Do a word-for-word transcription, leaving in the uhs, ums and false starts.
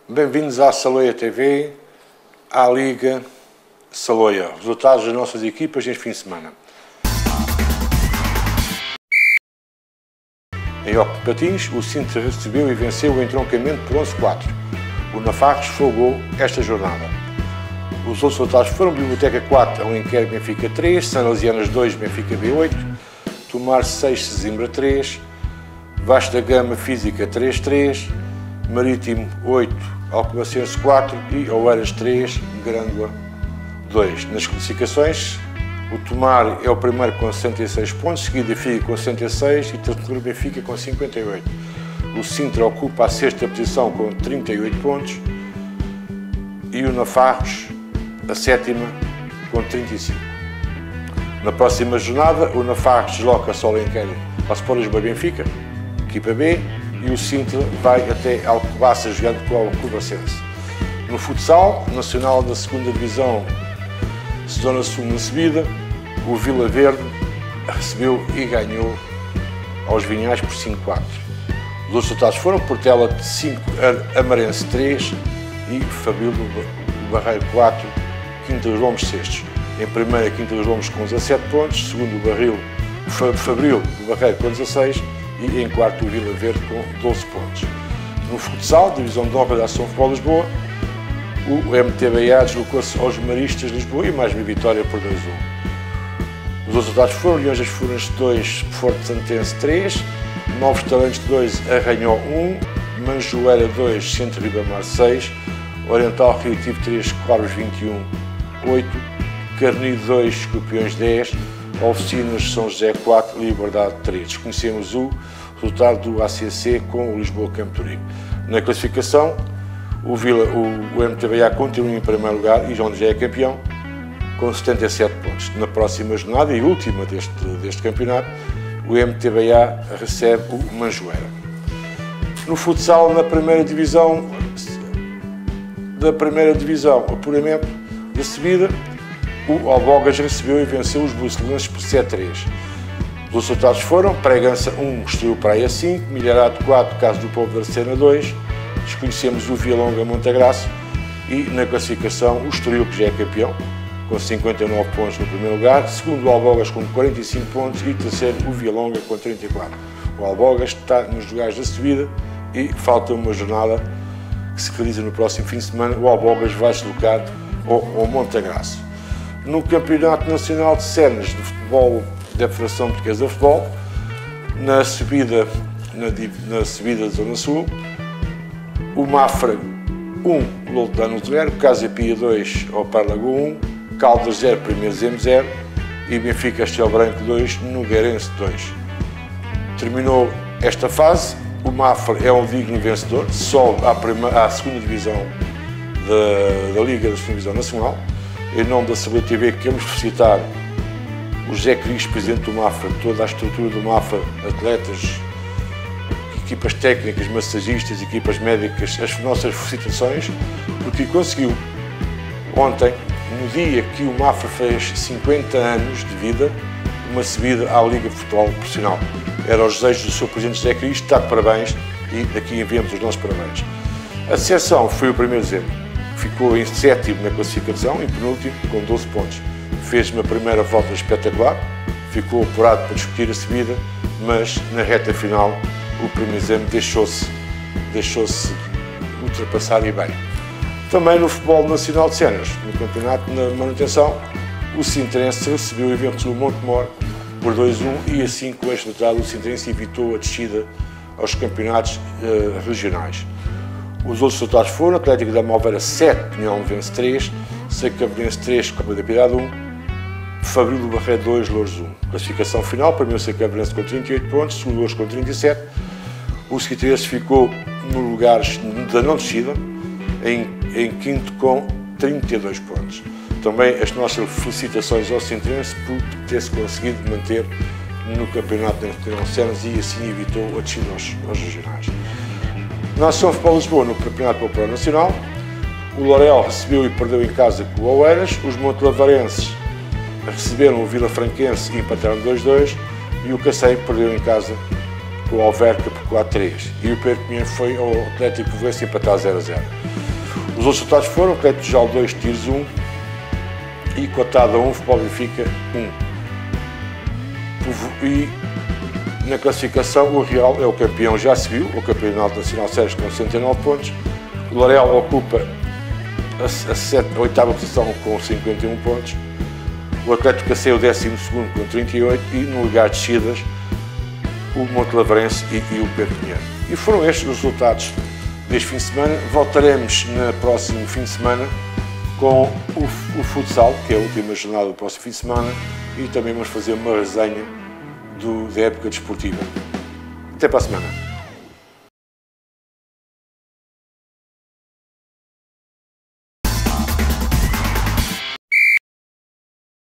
Bem-vindos à Saloia T V, à Liga Saloia. Resultados das nossas equipas neste fim de semana. Em Oco de Patins, o Sintra recebeu e venceu o entroncamento por onze a quatro. O Nafarres folgou esta jornada. Os outros resultados foram Biblioteca quatro, Alenquer Benfica três, Salesianas dois, Benfica B oito, Tomar seis, Sesimbra três, Vasco da Gama Física três a três, Marítimo oito, Alcobacense quatro e Oeiras três, Grândola dois. Nas classificações, o Tomar é o primeiro com sessenta e seis pontos, seguido Benfica com sessenta e seis e terceiro Benfica com cinquenta e oito. O Sintra ocupa a sexta posição com trinta e oito pontos e o Nafarres a sétima com trinta e cinco. Na próxima jornada, o Nafarres desloca-se ao Alenquer ao Sport Lisboa Benfica, equipa B, e o Sintra vai até Alcobaça jogando com o Alcobacense. No futsal nacional da segunda divisão, Zona Sul na subida, o Vila Verde recebeu e ganhou aos Vinhais por cinco a quatro. Os outros resultados foram Portela cinco, Amarense três e Fabril do Barreiro quatro, Quinta dos Lombos sextos. Em primeira, Quinta dos Lombos com dezassete pontos, segundo o Barril, Fabril do Barreiro com dezasseis e em quarto o Vila Verde com doze pontos. No futsal, divisão de honra da Ação Futebol Lisboa, o M T B A deslocou-se aos Maristas de Lisboa e mais uma vitória por dois a um. Os outros resultados foram Leões das Furnas dois, Forte Santense três, Novos Talentos dois, Arranhó um, Manjoeira dois, Centro Ribamar seis, Oriental Criativo três, Claros vinte e um, oito, Carnido dois, Escorpiões dez, Oficinas São José quatro, Liberdade três. Desconhecemos o resultado do A C C com o Lisboa Campo Torico. Na classificação, o, Vila, o, o M T B A continua em primeiro lugar e João já é campeão com setenta e sete pontos. Na próxima jornada e última deste, deste campeonato, o M T B A recebe o Manjoeira. No futsal, na primeira divisão, da primeira divisão, apuramento da subida, o Albogas recebeu e venceu os Bucelenses por sete a três. Os resultados foram Pregança um, Estoril Praia cinco, Milharato quatro, Caso do Povo da Arcena dois, desconhecemos o Vialonga Montagraço e na classificação o Estoril, que já é campeão, com cinquenta e nove pontos no primeiro lugar, segundo o Albogas com quarenta e cinco pontos e terceiro o Vialonga com trinta e quatro. O Albogas está nos lugares da subida e falta uma jornada que se realiza no próximo fim de semana. O Albogas vai se deslocar ao, ao Montagraço. No Campeonato Nacional de Cenas de Futebol da Federação Portuguesa de Futebol, na subida, na, na subida da Zona Sul, o Mafra um, Loltano zero, Casa Pia dois, Opar Lagoa um, Caldas zero, Primeiro Zemo zero e Benfica Castelo Branco dois, Nogueirense dois. Terminou esta fase, o Mafra é um digno vencedor, sobe à, primeira, à segunda divisão da, da Liga da segunda Divisão Nacional. Em nome da Saloia T V, queremos felicitar o José Cris, presidente do Mafra, toda a estrutura do Mafra, atletas, equipas técnicas, massagistas, equipas médicas, as nossas felicitações, porque conseguiu ontem, no dia que o Mafra fez cinquenta anos de vida, uma subida à Liga de Futebol Profissional. Era os desejos do seu presidente José Cris, está de parabéns e daqui enviamos os nossos parabéns. A Seção foi o primeiro zero. Ficou em sétimo na classificação, em penúltimo, com doze pontos. Fez uma primeira volta espetacular, ficou apurado para discutir a subida, mas na reta final o primeiro exame deixou-se deixou-se ultrapassar e bem. Também no futebol nacional de Cenas, no campeonato na manutenção, o Sintrense recebeu o evento do Montemor por dois a um e assim com este resultado o Sintrense evitou a descida aos campeonatos uh, regionais. Os outros resultados foram Atlético da Malveira sete, Pinhão vence três, Secaverense três, Copa da Piedade um, Fabril do Barreiro dois, Louros um. Classificação final, primeiro Secaverense com trinta e oito pontos, segundo Louros com trinta e sete. O Sintrense ficou no lugar da não descida, em, em quinto com trinta e dois pontos. Também as nossas felicitações ao Sintrense por ter-se conseguido manter no Campeonato Nacional de Cenas e assim evitou a descida aos, aos regionais. Na Ação Futebol Lisboa, no Campeonato Popular Nacional, o Lorel recebeu e perdeu em casa com o Oeiras, os Montelavarenses receberam o Vila Franquense e empataram dois a dois e o Cacém perdeu em casa com o Alverca por quatro a três e o Perpignan foi ao Atlético Povoense empatar zero a zero. Os outros resultados foram Atlético Jal dois, Tiros um e Cotada um, Futebol Benfica um. E na classificação o Real é o campeão, já se viu, o Campeonato Nacional Séries com sessenta e nove pontos, o L'Oréal ocupa a, a, sete, a oitava posição com cinquenta e um pontos, o Atlético Cacém o décimo segundo com trinta e oito e no lugar de descidas o Montelavrense e, e o Perpignan. E foram estes os resultados deste fim de semana. Voltaremos no próximo fim de semana com o, o futsal, que é a última jornada do próximo fim de semana, e também vamos fazer uma resenha do, da época desportiva. Até para a semana.